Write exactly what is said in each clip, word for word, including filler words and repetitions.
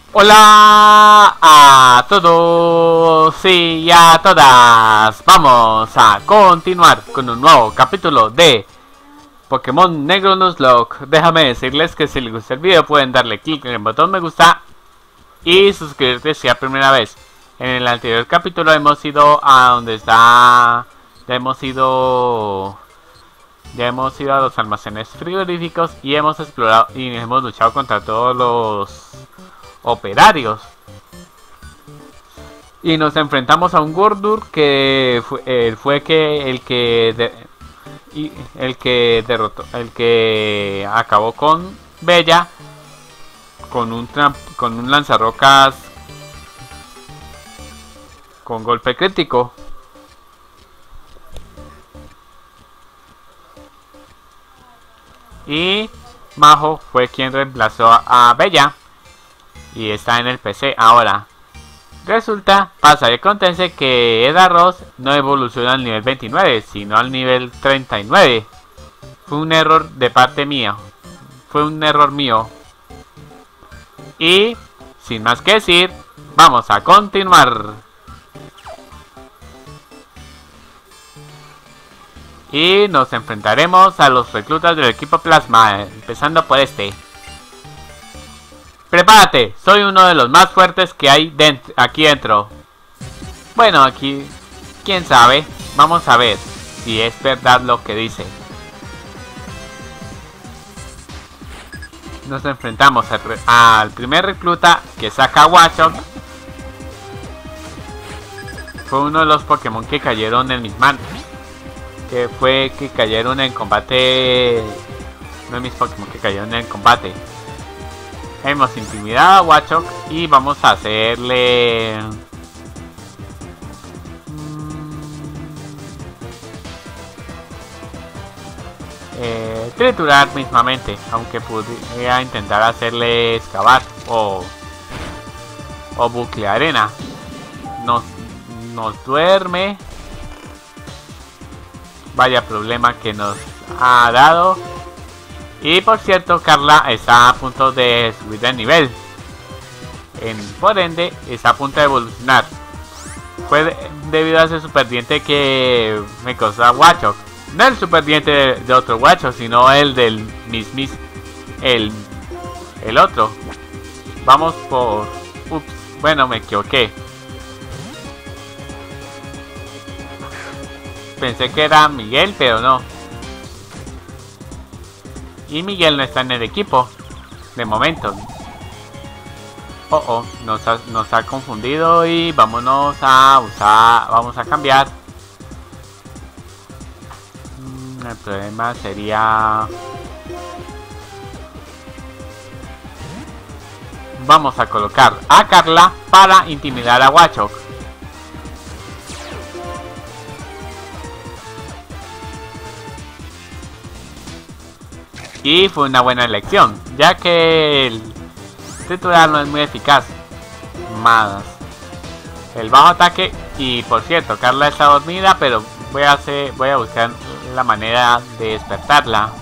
Hola a todos y a todas. Vamos a continuar con un nuevo capítulo de Pokémon Negro Nuzlocke. Déjame decirles que si les gusta el video pueden darle clic en el botón me gusta y suscribirte si es la primera vez. En el anterior capítulo hemos ido a donde está... Ya hemos ido... Ya hemos ido a los almacenes frigoríficos y hemos explorado y hemos luchado contra todos los operarios. Y nos enfrentamos a un Gordur que fue, eh, fue que el que de, y el que derrotó, el que acabó con Bella con un con un lanzarrocas con golpe crítico. Y Majo fue quien reemplazó a Bella y está en el P C ahora. Resulta, pasa y acontece que Eda Ross no evoluciona al nivel veintinueve, sino al nivel treinta y nueve. Fue un error de parte mía. Fue un error mío. Y, sin más que decir, vamos a continuar. Y nos enfrentaremos a los reclutas del equipo Plasma, empezando por este. Prepárate, soy uno de los más fuertes que hay dentro, aquí dentro. Bueno, aquí, quién sabe, vamos a ver si es verdad lo que dice. Nos enfrentamos al, al primer recluta que saca Watchog. Fue uno de los Pokémon que cayeron en mis manos. Que fue que cayeron en combate. Uno de mis Pokémon que cayeron en combate. Hemos intimidado a Watchog y vamos a hacerle... Eh, triturar mismamente, aunque podría intentar hacerle excavar o, o bucle arena. Nos, nos duerme. Vaya problema que nos ha dado. Y por cierto, Carla está a punto de subir de nivel. En, por ende, está a punto de evolucionar. Fue de, debido a ese super diente que me costó a Watchog. No el super diente de, de otro Watchog, sino el del mis mis. El, el otro. Vamos por... Ups, bueno, me equivoqué. Pensé que era Miguel, pero no. Y Miguel no está en el equipo de momento. Oh, oh, nos ha, nos ha confundido y vámonos a usar, vamos a cambiar. El problema sería... Vamos a colocar a Carla para intimidar a Watchog. Y fue una buena elección, ya que el titular no es muy eficaz. Más el bajo ataque. Y por cierto, Carla está dormida, pero voy a hacer, voy a buscar la manera de despertarla.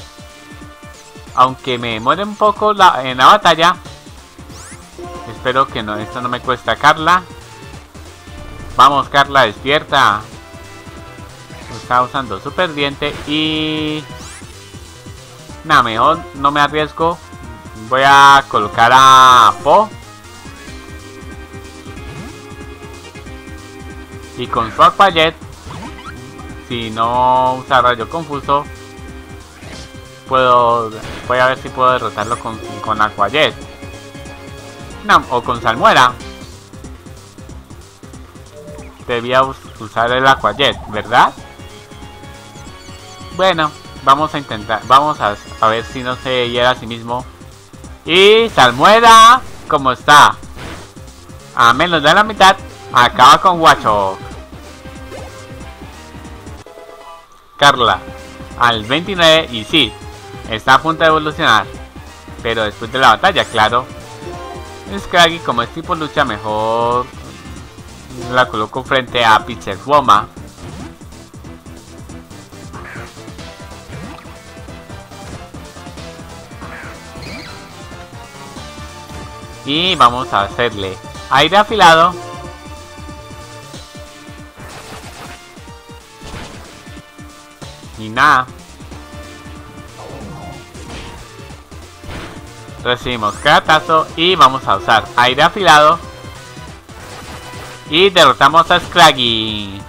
Aunque me demore un poco la, en la batalla. Espero que no, esto no me cueste a Carla. Vamos, Carla, despierta. Está usando super diente y... Nada, mejor no me arriesgo. Voy a colocar a Po. Y con su Aqua Jet, si no usa rayo confuso, puedo... Voy a ver si puedo derrotarlo con, con Aqua Jet. No, o con Salmuera. Debía usar el Aqua Jet, ¿verdad? Bueno. Vamos a intentar, vamos a, a ver si no se hiera a sí mismo. Y Salmuera, como está a menos de la mitad, acaba con Watchog. Carla al veintinueve y sí, está a punto de evolucionar. Pero después de la batalla, claro. Scraggy, como es tipo lucha, mejor la coloco frente a Pitcher Woma. Y vamos a hacerle aire afilado. Y nada. Recibimos caratazo y vamos a usar aire afilado. Y derrotamos a Scraggy.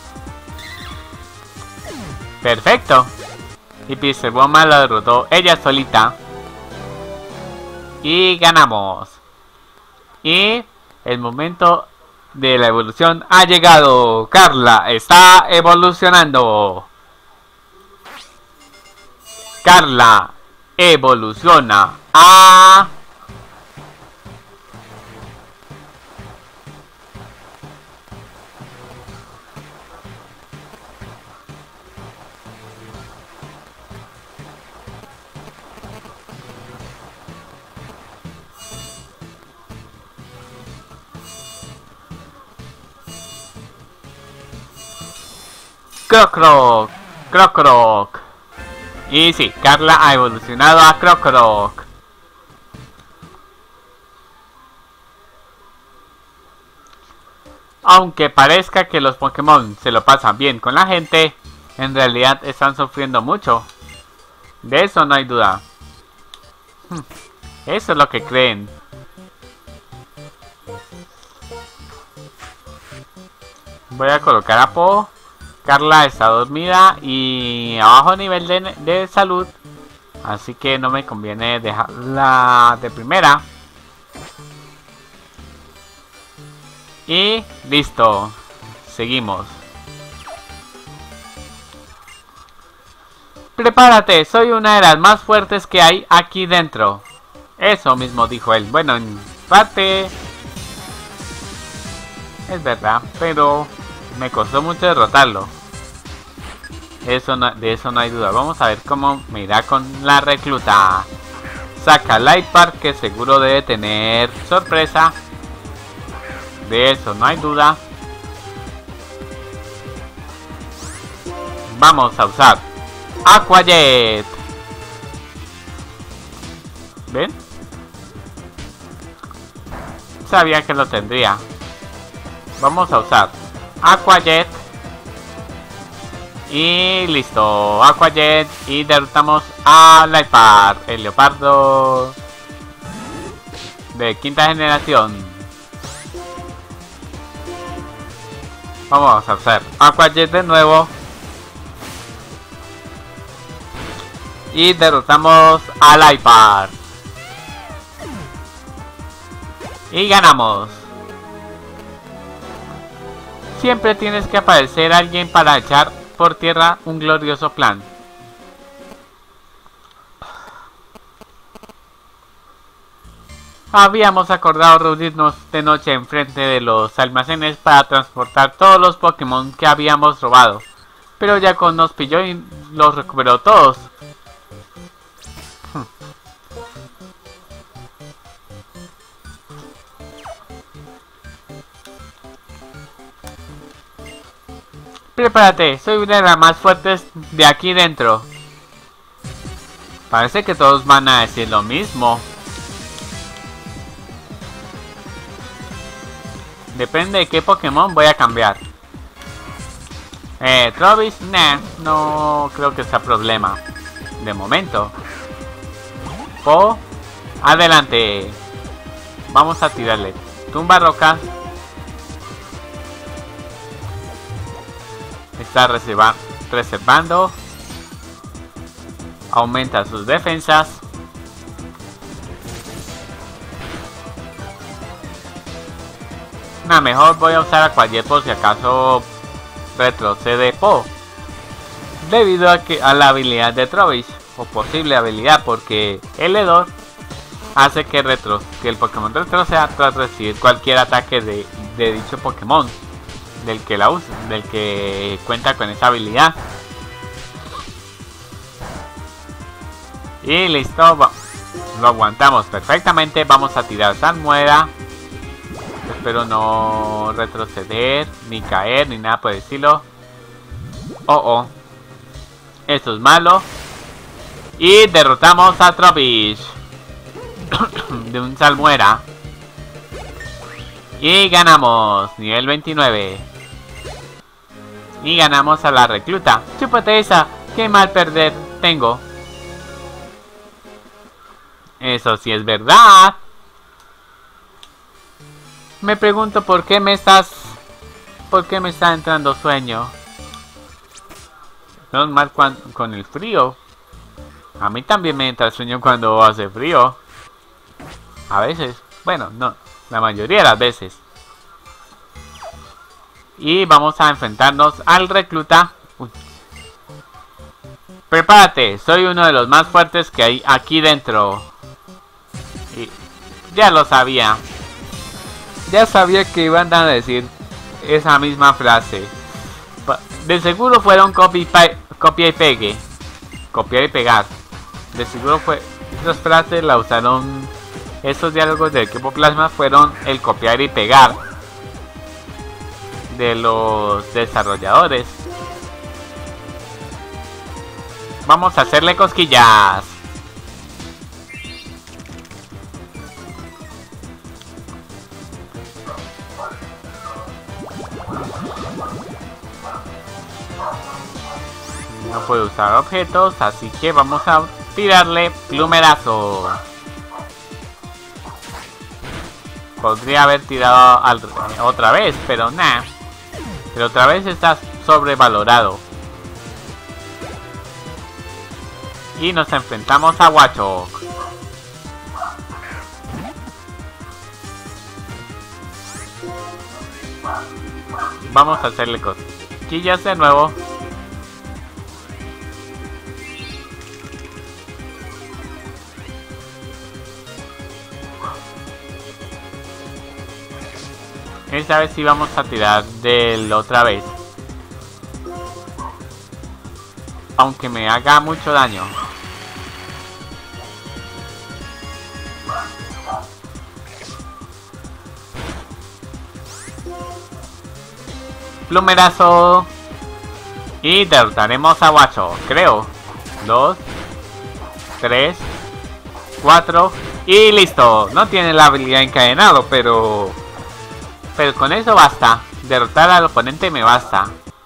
Perfecto. Y Pixel Bomba la derrotó ella solita. Y ganamos. Y el momento de la evolución ha llegado. Carla está evolucionando. Carla evoluciona a... Crocroc, Crocroc. Y sí, Carla ha evolucionado a Crocroc. Aunque parezca que los Pokémon se lo pasan bien con la gente, en realidad están sufriendo mucho. De eso no hay duda. Eso es lo que creen. Voy a colocar a Po. Carla está dormida y a bajo nivel de, de salud, así que no me conviene dejarla de primera. Y listo, seguimos. Prepárate, soy una de las más fuertes que hay aquí dentro. Eso mismo dijo él. Bueno, en parte es verdad, pero me costó mucho derrotarlo. Eso no, de eso no hay duda. Vamos a ver cómo me irá con la recluta. Saca Light Park, que seguro debe tener sorpresa. De eso no hay duda. Vamos a usar Aqua Jet. ¿Ven? Sabía que lo tendría. Vamos a usar Aqua Jet. Y listo, Aqua Jet. Y derrotamos a Leopard, el leopardo de quinta generación. Vamos a hacer Aqua Jet de nuevo. Y derrotamos a Leopard. Y ganamos. Siempre tienes que aparecer alguien para echar por tierra un glorioso plan. Habíamos acordado reunirnos de noche enfrente de los almacenes para transportar todos los Pokémon que habíamos robado, pero Jaco nos pilló y los recuperó todos. Prepárate, soy una de las más fuertes de aquí dentro. Parece que todos van a decir lo mismo. Depende de qué Pokémon voy a cambiar. Eh, Trubbish, nah, no creo que sea problema. De momento. Po, adelante. Vamos a tirarle tumba rocas. Está reserva, reservando. Aumenta sus defensas. Nah, mejor voy a usar Aqua Jet por si acaso retrocede Po. Debido a, que, a la habilidad de Trubbish. O posible habilidad, porque el hedor hace que, retro, que el Pokémon retroceda tras recibir cualquier ataque de, de dicho Pokémon. Del que la usa, del que cuenta con esa habilidad. Y listo, lo aguantamos perfectamente. Vamos a tirar Salmuera. Espero no retroceder, ni caer, ni nada por el estilo. Oh, oh. Esto es malo. Y derrotamos a Trubbish. De un Salmuera. Y ganamos, nivel veintinueve. Y ganamos a la recluta. Chúpate esa, qué mal perder tengo. Eso sí es verdad. Me pregunto por qué me estás... ¿Por qué me está entrando sueño? No es mal con el frío. A mí también me entra sueño cuando hace frío. A veces. Bueno, no. La mayoría de las veces. Y vamos a enfrentarnos al recluta. Uy. Prepárate. Soy uno de los más fuertes que hay aquí dentro. Y ya lo sabía. Ya sabía que iban a decir esa misma frase. De seguro fueron copy, copia y pegue. Copiar y pegar. De seguro fue... Esas frases la usaron... Estos diálogos del equipo Plasma fueron el copiar y pegar de los desarrolladores. Vamos a hacerle cosquillas. No puedo usar objetos, así que vamos a tirarle plumerazo. Podría haber tirado al, otra vez, pero nah. Pero otra vez está sobrevalorado. Y nos enfrentamos a Watchog. Vamos a hacerle cosquillas de nuevo. Esta vez sí vamos a tirar de la otra vez. Aunque me haga mucho daño. Plumerazo. Y derrotaremos a Watchog, creo. Dos. Tres. Cuatro. Y listo. No tiene la habilidad encadenado, pero... Pero con eso basta. Derrotar al oponente me basta.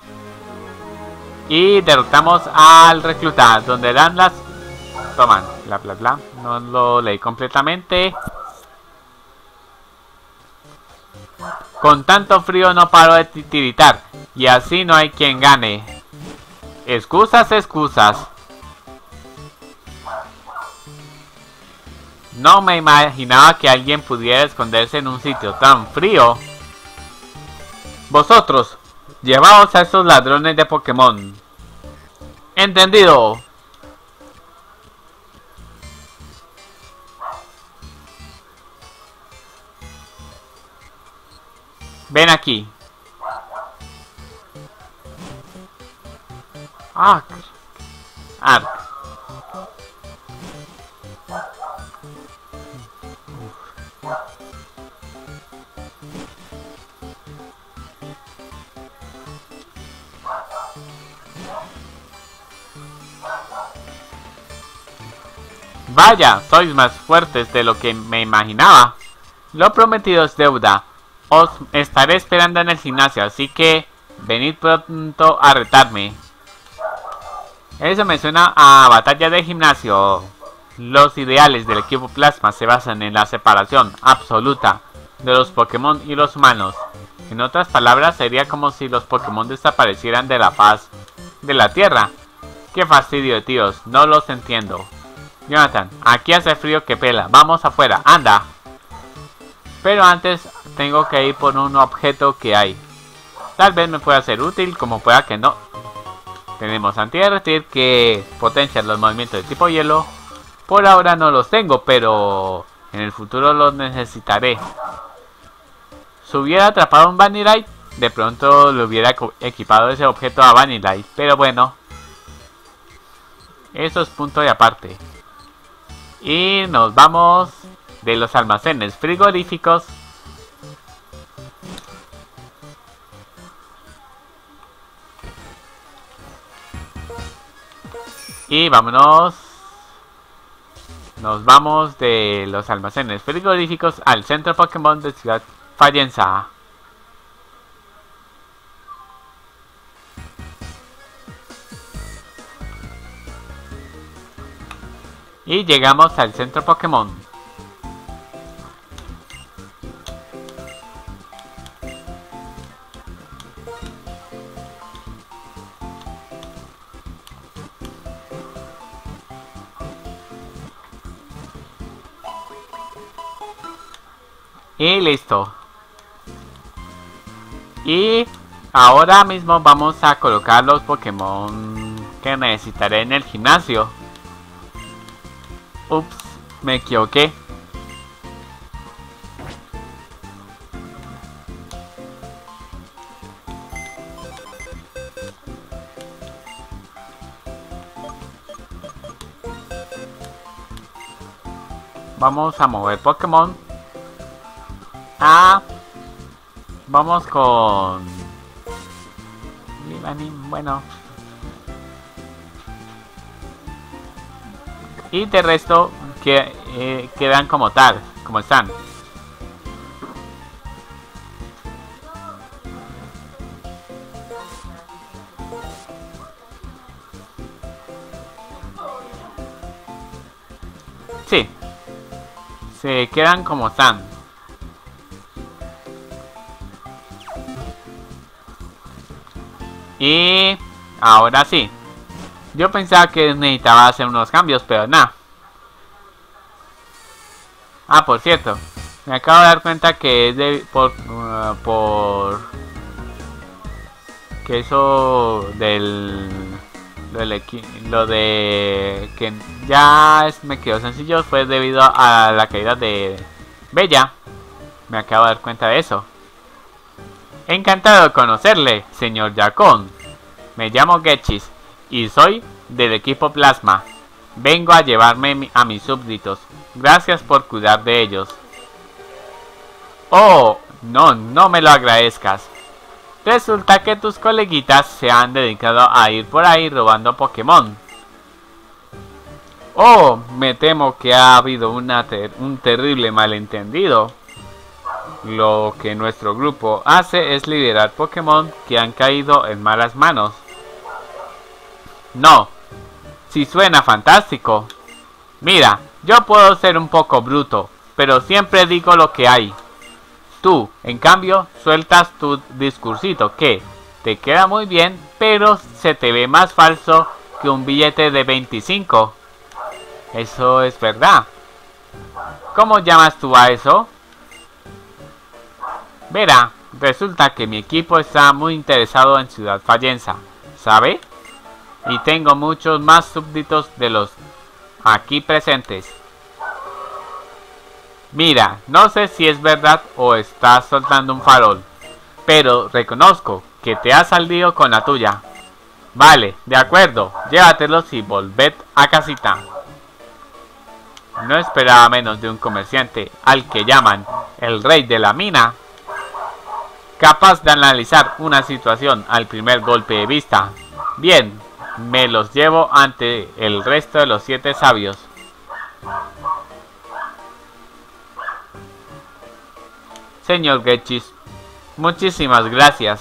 Y derrotamos al recluta. Donde dan las... Toman. Bla bla bla. No lo leí completamente. Con tanto frío no paro de titiritar. Y así no hay quien gane. Excusas, excusas. No me imaginaba que alguien pudiera esconderse en un sitio tan frío. Vosotros, llevaos a esos ladrones de Pokémon. Entendido. Ven aquí. Ark. Ark. Vaya, sois más fuertes de lo que me imaginaba. Lo prometido es deuda. Os estaré esperando en el gimnasio, así que venid pronto a retarme. Eso me suena a batalla de gimnasio. Los ideales del equipo Plasma se basan en la separación absoluta de los Pokémon y los humanos. En otras palabras, sería como si los Pokémon desaparecieran de la faz de la Tierra. Qué fastidio, tíos, no los entiendo. Jonathan, aquí hace frío que pela. Vamos afuera, anda. Pero antes tengo que ir por un objeto que hay. Tal vez me pueda ser útil, como pueda que no. Tenemos antiderretir que potencia los movimientos de tipo hielo. Por ahora no los tengo, pero en el futuro los necesitaré. Si hubiera atrapado un Vanillite, de pronto le hubiera equipado ese objeto a Vanillite. Pero bueno, eso es punto y aparte. Y nos vamos de los almacenes frigoríficos. Y vámonos. Nos vamos de los almacenes frigoríficos al centro Pokémon de Ciudad Fallenza. Y llegamos al centro Pokémon. Y listo. Y ahora mismo vamos a colocar los Pokémon que necesitaré en el gimnasio. Ups, me equivoqué. Vamos a mover Pokémon. Ah, vamos con bueno. Y de resto que eh, quedan como tal, como están. Sí, se quedan como están. Y ahora sí. Yo pensaba que necesitaba hacer unos cambios, pero nada. Ah, por cierto, me acabo de dar cuenta que es de por uh, por que eso del lo, del, lo de que ya es, me quedó sencillo fue debido a la caída de Bella. Me acabo de dar cuenta de eso. Encantado de conocerle, señor Yakon. Me llamo Getchis y soy del equipo Plasma. Vengo a llevarme a mis súbditos. Gracias por cuidar de ellos. Oh, no, no me lo agradezcas. Resulta que tus coleguitas se han dedicado a ir por ahí robando Pokémon. Oh, me temo que ha habido una ter un terrible malentendido. Lo que nuestro grupo hace es liberar Pokémon que han caído en malas manos. No, si suena fantástico. Mira, yo puedo ser un poco bruto, pero siempre digo lo que hay. Tú, en cambio, sueltas tu discursito que te queda muy bien, pero se te ve más falso que un billete de veinticinco. Eso es verdad. ¿Cómo llamas tú a eso? Verá, resulta que mi equipo está muy interesado en Ciudad Fallenza, ¿sabe? Y tengo muchos más súbditos de los aquí presentes. Mira, no sé si es verdad o estás soltando un farol, pero reconozco que te has salido con la tuya. Vale, de acuerdo, llévatelos y volved a casita. No esperaba menos de un comerciante al que llaman el rey de la mina, capaz de analizar una situación al primer golpe de vista. Bien, me los llevo ante el resto de los siete sabios. Señor Getchis, muchísimas gracias.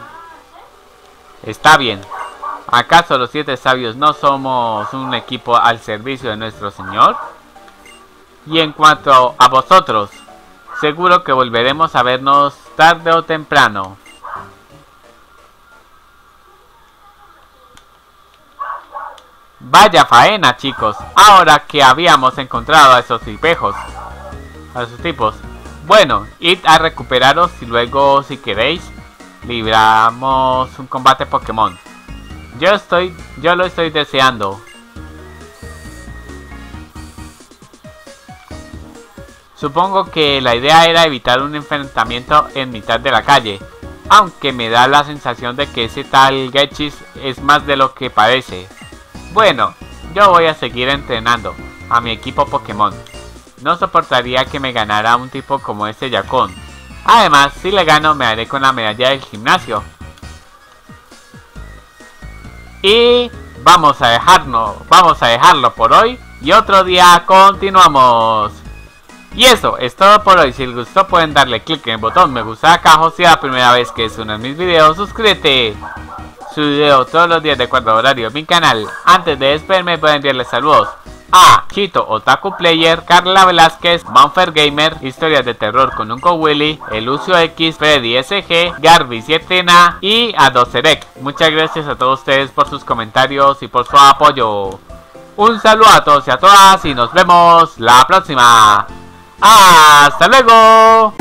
Está bien. ¿Acaso los siete sabios no somos un equipo al servicio de nuestro Señor? Y en cuanto a vosotros, seguro que volveremos a vernos tarde o temprano. Vaya faena, chicos, ahora que habíamos encontrado a esos tipejos, a esos tipos. Bueno, id a recuperaros y luego, si queréis, libramos un combate Pokémon. Yo estoy, yo lo estoy deseando. Supongo que la idea era evitar un enfrentamiento en mitad de la calle, aunque me da la sensación de que ese tal Getchis es más de lo que parece. Bueno, yo voy a seguir entrenando a mi equipo Pokémon. No soportaría que me ganara un tipo como este Yakon. Además, si le gano me haré con la medalla del gimnasio. Y vamos a dejarlo, vamos a dejarlo por hoy y otro día continuamos. Y eso es todo por hoy. Si les gustó pueden darle clic en el botón me gusta acá, o si es la primera vez que es uno de mis videos, suscríbete. Su video todos los días de acuerdo a horario en mi canal. Antes de despedirme voy a enviarles saludos a Chito Otaku Player, Carla Velázquez, Manfer Gamer, Historias de Terror con Unco Willy, El Lucio X, Freddy S G, Garby siete Na y a Doserek. Muchas gracias a todos ustedes por sus comentarios y por su apoyo. Un saludo a todos y a todas y nos vemos la próxima. ¡Hasta luego!